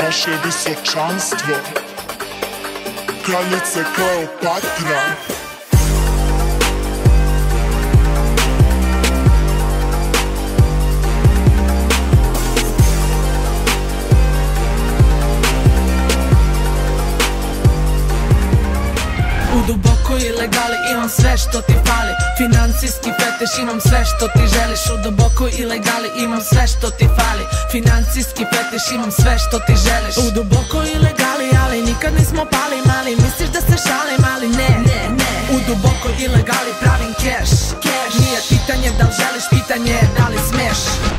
vaše visočanstvo, kraljice Kleopatra. U dubokoj ilegali imam sve što ti fali, financijski fetiš imam sve što ti želiš. U dubokoj ilegali imam sve što ti fali, financijski fetiš imam sve što ti želiš. U dubokoj ilegali, ali nikad nismo pali mali, misliš da se šalim, ali ne. U dubokoj ilegali pravim keš. Nije pitanje da li želiš, pitanje je da li smeš.